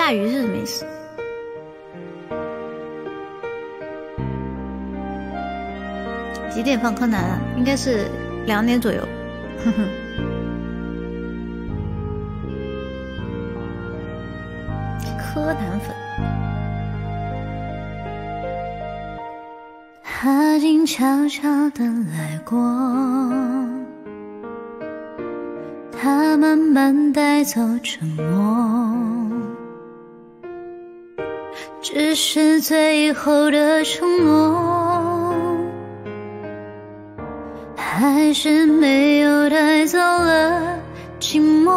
大鱼是什么意思？几点放柯南啊？应该是2点左右。哼哼。柯南粉。他静悄悄地来过，他慢慢带走沉默，只是最后的承诺，还是没有带走了寂寞。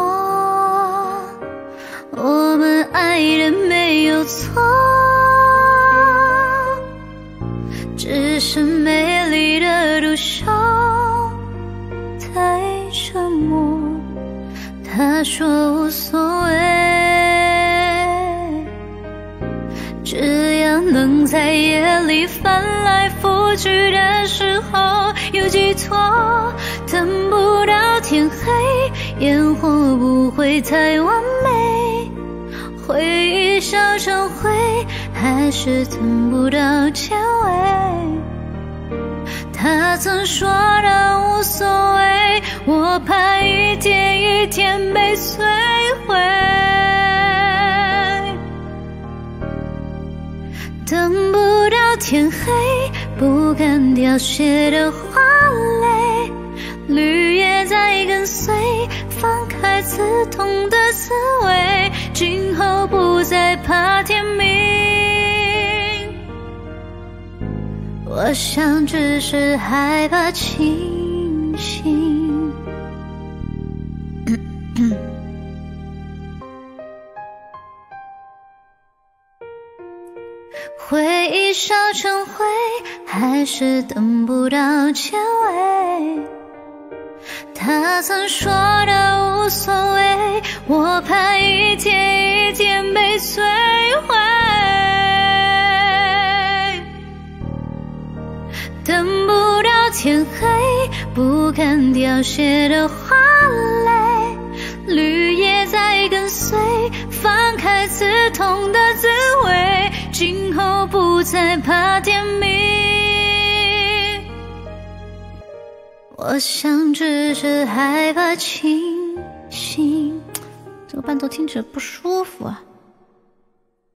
我们爱的没有错，只是美丽的独秀太沉默。他说无所谓，只要能在夜里翻来覆去的时候有寄托，等不到天黑，烟火不会太完美，回忆烧成灰，还是等不到结尾。他曾说的无所谓，我怕一天一天被摧毁。等不到天黑，不敢凋谢的花蕾，绿叶在跟随，放开刺痛的滋味，今后不再怕天明。我想只是害怕清醒。回忆烧成灰，还是等不到结尾。他曾说的无所谓，我怕一天一天被摧毁。等不到天黑，不敢凋谢的花蕾，绿叶在跟随，放开刺痛的滋味，今后不再怕天明。我想只是害怕清醒，这个伴奏听着不舒服啊。